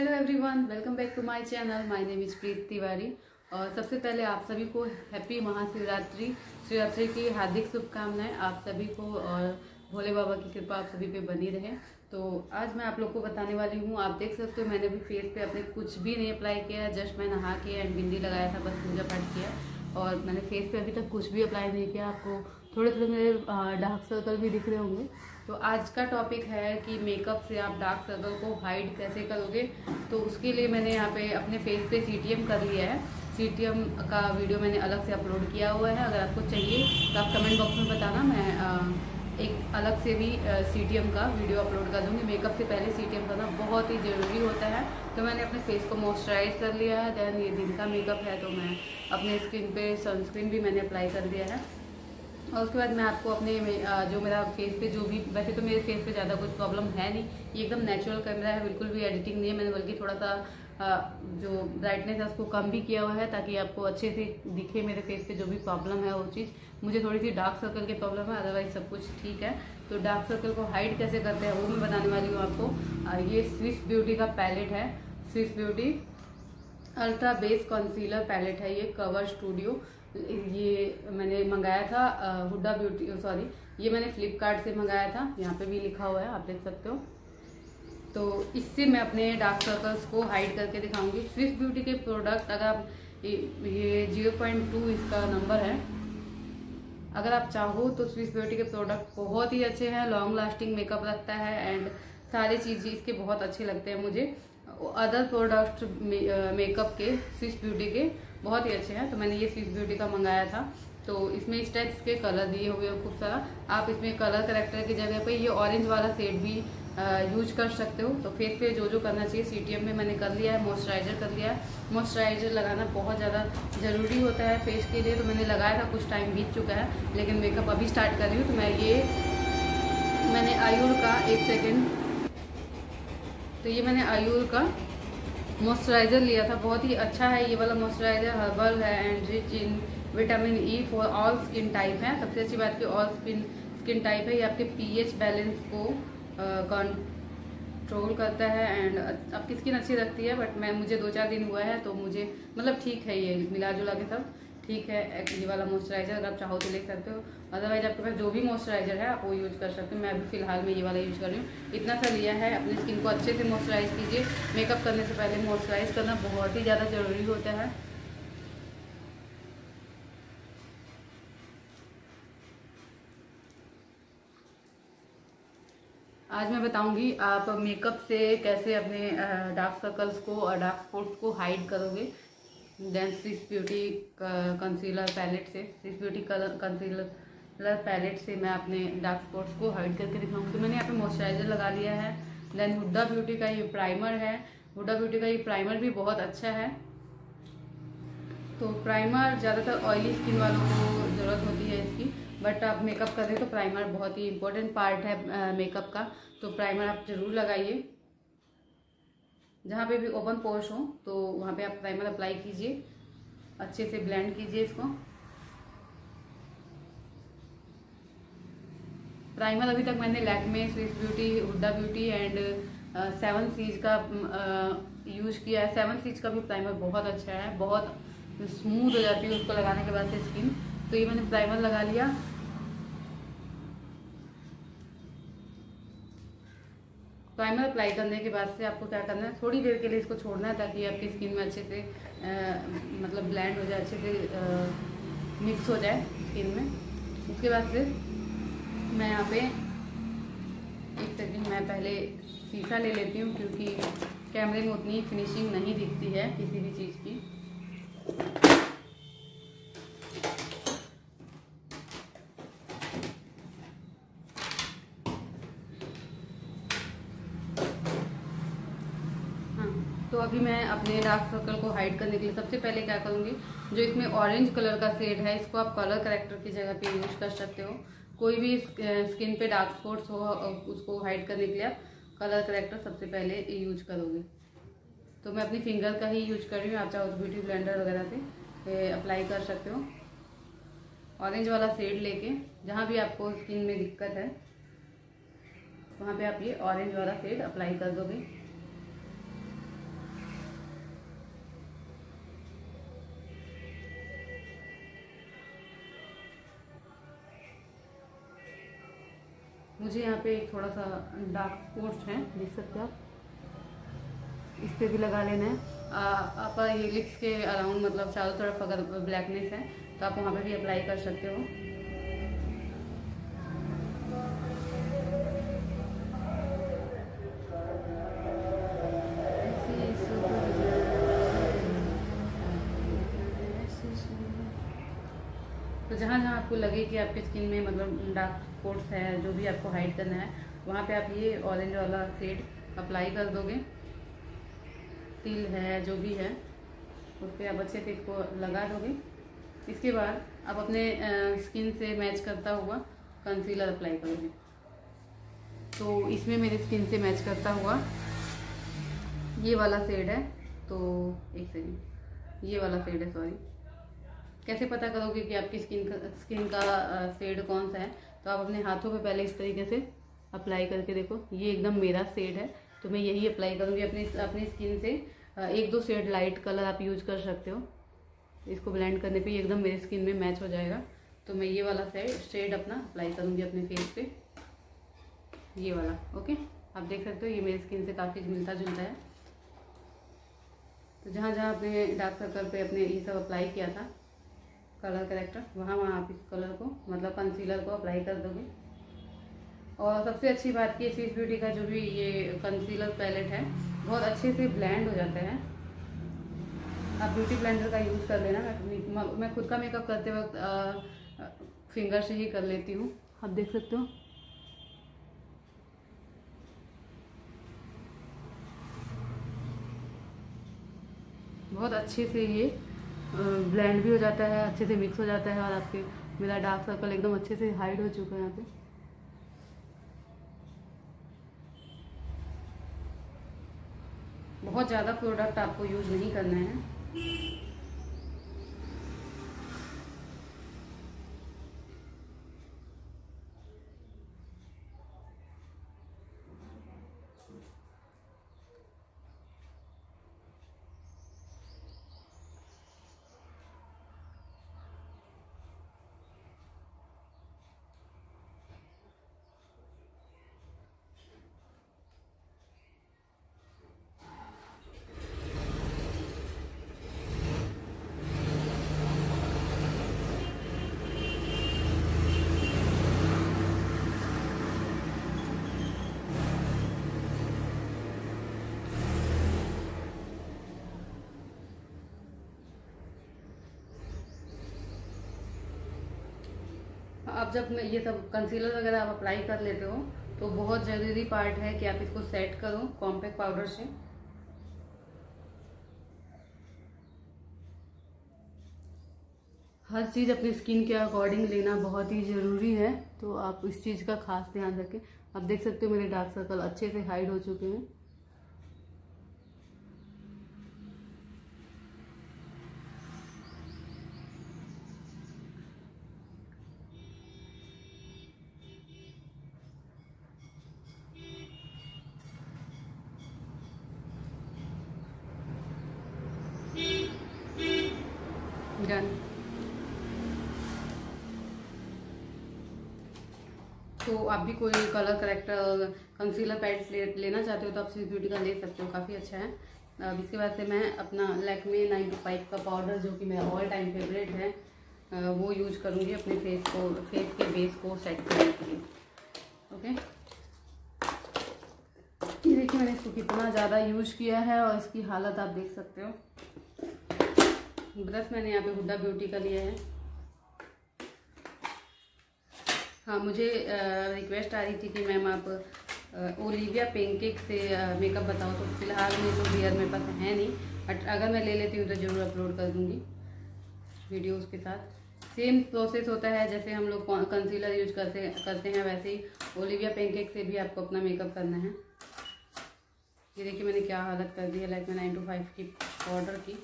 Hello everyone, welcome back to my channel. My name is Preet Tiwari. और सबसे पहले आप सभी को हैप्पी महाशिवरात्रि शिवरात्रि की हार्दिक शुभकामनाएं आप सभी को, और भोले बाबा की कृपा आप सभी पे बनी रहे। तो आज मैं आप लोग को बताने वाली हूँ, आप देख सकते हो मैंने भी फेस पे अपने कुछ भी नहीं अप्लाई किया, जस्ट मैं नहा के एंड बिंदी लगाया था, बस पूजा पाठ किया और मैंने फेस पे अभी तक कुछ भी अप्लाई नहीं किया। आपको थोड़े थोड़े मेरे डार्क सर्कल भी दिख रहे होंगे। तो आज का टॉपिक है कि मेकअप से आप डार्क सर्कल को हाइड कैसे करोगे। तो उसके लिए मैंने यहाँ पे अपने फेस पे CTM कर लिया है। CTM का वीडियो मैंने अलग से अपलोड किया हुआ है, अगर आपको चाहिए तो आप कमेंट बॉक्स में बताना, मैं एक अलग से भी CTM का वीडियो अपलोड कर दूँगी। मेकअप से पहले CTM करना बहुत ही ज़रूरी होता है। तो मैंने अपने फेस को मॉइस्चराइज कर लिया है। दैन ये दिन का मेकअप है तो मैं अपने स्किन पे सनस्क्रीन भी मैंने अप्लाई कर दिया है। और उसके बाद मैं आपको अपने जो मेरा फेस पे जो भी, वैसे तो मेरे फेस पे ज़्यादा कुछ प्रॉब्लम है नहीं, ये एकदम नेचुरल कैमरा है, बिल्कुल भी एडिटिंग नहीं है। मैंने बल्कि थोड़ा सा जो ब्राइटनेस है उसको कम भी किया हुआ है ताकि आपको अच्छे से दिखे मेरे फेस पे जो भी प्रॉब्लम है वो चीज़। मुझे थोड़ी सी डार्क सर्कल की प्रॉब्लम है, अदरवाइज सब कुछ ठीक है। तो डार्क सर्कल को हाइड कैसे करते हैं वो मैं बताने वाली हूँ आपको। ये स्विस ब्यूटी का पैलेट है, Swiss Beauty ultra base concealer palette है, ये कवर स्टूडियो। ये मैंने मंगाया था हुडा ब्यूटी, सॉरी ये मैंने फ्लिपकार्ट से मंगाया था, यहाँ पे भी लिखा हुआ है आप देख सकते हो। तो इससे मैं अपने डार्क सर्कल्स को हाइड करके दिखाऊंगी। स्विस ब्यूटी के प्रोडक्ट, अगर आप ये 0.2 इसका नंबर है, अगर आप चाहो तो स्विस ब्यूटी के प्रोडक्ट बहुत ही अच्छे हैं, लॉन्ग लास्टिंग मेकअप रखता है एंड सारी चीज़ इसके बहुत अच्छे लगते हैं मुझे। अदर प्रोडक्ट मेकअप के स्विस ब्यूटी के बहुत ही अच्छे हैं, तो मैंने ये स्विस ब्यूटी का मंगाया था। तो इसमें इस टाइप के कलर दिए हुए हैं खूब सारा। आप इसमें कलर करेक्टर की जगह पे ये ऑरेंज वाला शेड भी यूज कर सकते हो। तो फेस पे जो जो करना चाहिए CTM में मैंने कर लिया है, मॉइस्चराइजर कर लिया है। मॉइस्चराइजर लगाना बहुत ज़्यादा ज़रूरी होता है फेस के लिए। तो मैंने लगाया था, कुछ टाइम बीत चुका है, लेकिन मेकअप अभी स्टार्ट कर रही हूँ। तो मैंने आयुर का, एक सेकेंड, तो ये मैंने आयुर का मॉइस्चराइज़र लिया था, बहुत ही अच्छा है ये वाला मॉइस्चराइज़र, हर्बल है and rich in vitamin E for all skin type है। सबसे अच्छी बात कि ऑल स्किन टाइप है। ये आपके pH बैलेंस को कंट्रोल करता है एंड आपकी स्किन अच्छी रखती है। बट मुझे 2-4 दिन हुआ है तो मुझे मतलब ठीक है, ये मिला जुला के सब ठीक है। ये वाला मॉइस्चराइज़र अगर आप चाहो तो ले सकते हो, अदरवाइज आपके पास जो भी मॉइस्चराइज़र है आप वो यूज़ कर सकते हो। मैं अभी फ़िलहाल में ये वाला यूज़ कर रही हूँ। इतना सा लिया है, अपनी स्किन को अच्छे से मॉइस्चराइज़ कीजिए। मेकअप करने से पहले मॉइस्चराइज़ करना बहुत ही ज़्यादा ज़रूरी होता है। आज मैं बताऊंगी आप मेकअप से कैसे अपने डार्क सर्कल्स को और डार्क स्पॉट्स को हाइड करोगे। Then Swiss Beauty concealer palette से, स्विस ब्यूटी कंसीलर पैलेट से मैं अपने डार्क स्पॉट्स को हाइड करके दिखाऊंगी। तो मैंने यहाँ पे मॉइस्चराइजर लगा लिया है। देन हुडा ब्यूटी का ये प्राइमर है, हुडा ब्यूटी का ये प्राइमर भी बहुत अच्छा है। तो प्राइमर ज़्यादातर ऑयली स्किन वालों को ज़रूरत होती है इसकी, बट आप मेकअप कर रहे हो तो प्राइमर बहुत ही इंपॉर्टेंट पार्ट है मेकअप का। तो प्राइमर आप ज़रूर लगाइए, जहाँ पे भी ओपन पोर्स हो तो वहाँ पे आप प्राइमर अप्लाई कीजिए, अच्छे से ब्लेंड कीजिए इसको। प्राइमर अभी तक मैंने Lakme, Swiss Beauty, Huda Beauty and 7 seas का यूज किया है। 7 सीज का भी प्राइमर बहुत अच्छा है, बहुत स्मूथ हो जाती है उसको लगाने के बाद से स्किन। तो ये मैंने प्राइमर लगा लिया। प्राइमर अप्लाई करने के बाद से आपको क्या करना है, थोड़ी देर के लिए इसको छोड़ना है ताकि आपकी स्किन में अच्छे से मतलब ब्लेंड हो जाए, अच्छे से मिक्स हो जाए स्किन में। उसके बाद फिर मैं यहाँ पे, एक सेकंड, मैं पहले शीशा ले लेती हूँ क्योंकि कैमरे में उतनी फिनिशिंग नहीं दिखती है किसी भी चीज़ की। तो अभी मैं अपने डार्क सर्कल को हाइड करने के लिए सबसे पहले क्या करूँगी, जो इसमें ऑरेंज कलर का शेड है इसको आप कलर करेक्टर की जगह पे यूज कर सकते हो। कोई भी स्किन पे डार्क स्पॉट्स हो उसको हाइड करने के लिए आप कलर करेक्टर सबसे पहले यूज करोगे। तो मैं अपनी फिंगर का ही यूज कर रही हूँ, आप चाहो तो ब्यूटी ब्लेंडर वगैरह से अप्लाई कर सकते हो। ऑरेंज वाला शेड लेके जहाँ भी आपको स्किन में दिक्कत है वहाँ पे आप ये ऑरेंज वाला शेड अप्लाई कर दोगे। मुझे यहाँ पे एक थोड़ा सा डार्क स्पॉट्स है, देख सकते हो आप, इस पर भी लगा लेना है। आप ये लिप्स के अराउंड मतलब चारों तरफ अगर ब्लैकनेस है तो आप वहाँ पे भी अप्लाई कर सकते हो। तो जहाँ जहाँ आपको लगे कि आपके स्किन में मतलब डार्क स्पॉट्स है, जो भी आपको हाइड करना है, वहाँ पे आप ये ऑरेंज वाला शेड अप्लाई कर दोगे। तिल है जो भी है उस पर आप अच्छे से इसको लगा दोगे। इसके बाद आप अपने स्किन से मैच करता हुआ कंसीलर अप्लाई करोगे। तो इसमें मेरी स्किन से मैच करता हुआ ये वाला शेड है, तो एक सेकेंड, ये वाला शेड है, सॉरी। कैसे पता करोगे कि आपकी स्किन का शेड कौन सा है? तो आप अपने हाथों पे पहले इस तरीके से अप्लाई करके देखो, ये एकदम मेरा शेड है तो मैं यही अप्लाई करूँगी अपनी स्किन से। एक दो शेड लाइट कलर आप यूज कर सकते हो, इसको ब्लेंड करने पे ये एकदम मेरी स्किन में मैच हो जाएगा। तो मैं ये वाला शेड अपना अप्लाई करूँगी अपने फेस पे, ये वाला। ओके, आप देख सकते हो ये मेरी स्किन से काफ़ी मिलता जुलता है। तो जहाँ जहाँ आपने डार्क सर्कल पे अपने ये सब अप्लाई किया था कलर करेक्टर, वहाँ आप इस कलर को मतलब कंसीलर को अप्लाई कर दोगे। और सबसे अच्छी बात की स्विस ब्यूटी का जो भी ये कंसीलर पैलेट है बहुत अच्छे से ब्लेंड हो जाता है। आप ब्यूटी ब्लेंडर का यूज़ कर लेना। मैं खुद का मेकअप करते वक्त फिंगर से ही कर लेती हूँ, आप देख सकते हो। बहुत अच्छे से ये ब्लेंड भी हो जाता है, अच्छे से मिक्स हो जाता है। और आपके मेरा डार्क सर्कल एकदम अच्छे से हाइड हो चुका है यहाँ पे। बहुत ज़्यादा प्रोडक्ट आपको यूज़ नहीं करना है। अब जब ये सब कंसीलर वगैरह आप अप्लाई कर लेते हो तो बहुत ज़रूरी पार्ट है कि आप इसको सेट करो कॉम्पैक्ट पाउडर से। हर चीज़ अपनी स्किन के अकॉर्डिंग लेना बहुत ही ज़रूरी है, तो आप इस चीज़ का खास ध्यान रखें। आप देख सकते हो मेरे डार्क सर्कल अच्छे से हाइड हो चुके हैं। डन। तो आप भी कोई कलर करेक्टर कंसीलर पैड्स लेना चाहते हो तो आप स्विस ब्यूटी का ले सकते हो, काफ़ी अच्छा है। अब इसके बाद से मैं अपना लैक्मे 925 का पाउडर जो कि मेरा ऑल टाइम फेवरेट है वो यूज करूँगी अपने फेस के बेस को सेट करने के लिए। ओके, ये देखिए मैंने इसको कितना ज़्यादा यूज किया है और इसकी हालत आप देख सकते हो। ब्रश मैंने यहाँ पे हुड्डा ब्यूटी का लिया है। हाँ, मुझे रिक्वेस्ट आ रही थी कि मैम आप ओलिविया पेनकेक से मेकअप बताओ, तो फिलहाल में तो हेयर मेरे पास है नहीं, बट अगर मैं ले लेती हूँ तो ज़रूर अपलोड कर दूँगी वीडियो उसके साथ। सेम प्रोसेस होता है जैसे हम लोग कंसीलर यूज करते हैं, वैसे ही ओलिविया पेनकेक से भी आपको अपना मेकअप करना है। ये देखिए मैंने क्या हालत कर दी है लैक्मे 925 की पाउडर की।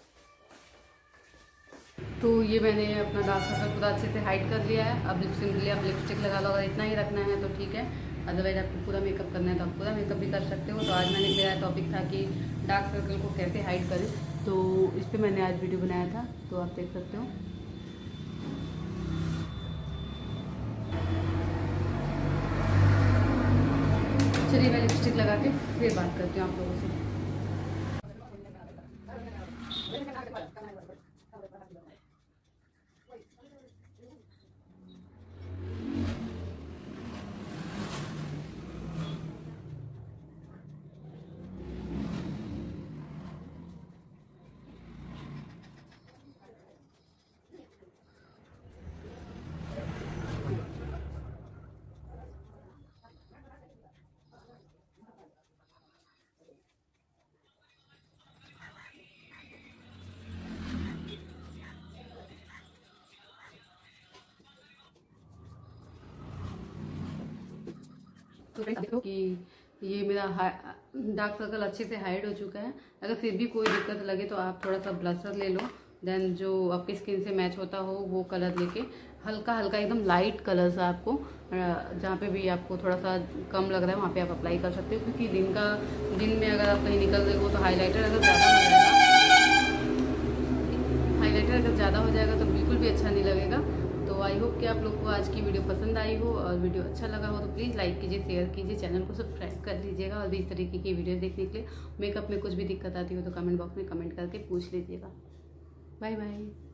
तो ये मैंने अपना डार्क सर्कल पूरा अच्छे से हाइड कर लिया है। अब सिंपली आप लिपस्टिक लगा लो, अगर इतना ही रखना है तो ठीक है, अदरवाइज आपको पूरा मेकअप करना है तो आप पूरा मेकअप भी कर सकते हो। तो आज मैंने मेरा टॉपिक था कि डार्क सर्कल को कैसे हाइड करें, तो इस पर मैंने आज वीडियो बनाया था, तो आप देख सकते हो। चलिए मैं लिपस्टिक लगा के फिर बात करती हूँ आप लोगों से। तो देखो कि ये मेरा डार्क सर्कल अच्छे से हाइड हो चुका है। अगर फिर भी कोई दिक्कत लगे तो आप थोड़ा सा ब्लशर ले लो, देन जो आपकी स्किन से मैच होता हो वो कलर लेके हल्का हल्का एकदम लाइट कलर से आपको जहाँ पे भी आपको थोड़ा सा कम लग रहा है वहाँ पे आप अप्लाई कर सकते हो। क्योंकि दिन में अगर आप कहीं निकल रहे हो तो हाईलाइटर अगर ज़्यादा हो जाएगा तो बिल्कुल भी अच्छा नहीं लगेगा। तो आई होप कि आप लोग को आज की वीडियो पसंद आई हो, और वीडियो अच्छा लगा हो तो प्लीज़ लाइक कीजिए, शेयर कीजिए, चैनल को सब्सक्राइब कर लीजिएगा। और भी इस तरीके की वीडियो देखने के लिए मेकअप में कुछ भी दिक्कत आती हो तो कमेंट बॉक्स में कमेंट करके पूछ लीजिएगा। Bye bye.